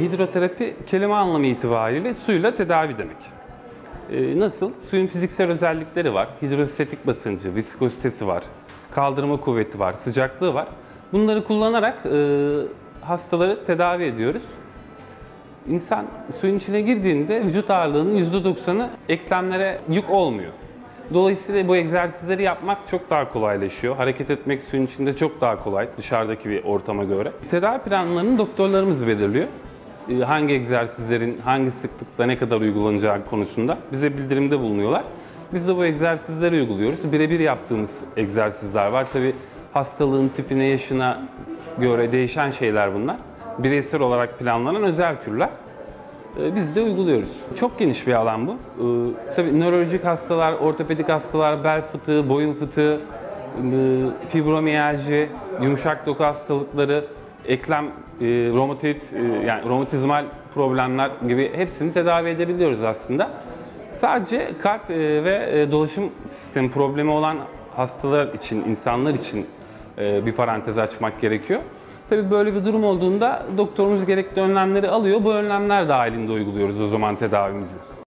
Hidroterapi kelime anlamı itibariyle suyla tedavi demek. Nasıl? Suyun fiziksel özellikleri var. Hidrostatik basıncı, viskozitesi var, kaldırma kuvveti var, sıcaklığı var. Bunları kullanarak hastaları tedavi ediyoruz. İnsan suyun içine girdiğinde vücut ağırlığının %90'ı eklemlere yük olmuyor. Dolayısıyla bu egzersizleri yapmak çok daha kolaylaşıyor. Hareket etmek suyun içinde çok daha kolay dışarıdaki bir ortama göre. Tedavi planlarını doktorlarımız belirliyor. Hangi egzersizlerin hangi sıklıkta ne kadar uygulanacağı konusunda bize bildirimde bulunuyorlar. Biz de bu egzersizleri uyguluyoruz. Birebir yaptığımız egzersizler var. Tabii hastalığın tipine, yaşına göre değişen şeyler bunlar. Bireysel olarak planlanan özel kürler. Biz de uyguluyoruz. Çok geniş bir alan bu. Tabii nörolojik hastalar, ortopedik hastalar, bel fıtığı, boyun fıtığı, fibromiyalji, yumuşak doku hastalıkları, eklem, romatoid, yani romatizmal problemler gibi hepsini tedavi edebiliyoruz aslında. Sadece kalp ve dolaşım sistemi problemi olan hastalar için, insanlar için bir parantez açmak gerekiyor. Tabii böyle bir durum olduğunda doktorumuz gerekli önlemleri alıyor. Bu önlemler dahilinde uyguluyoruz o zaman tedavimizi.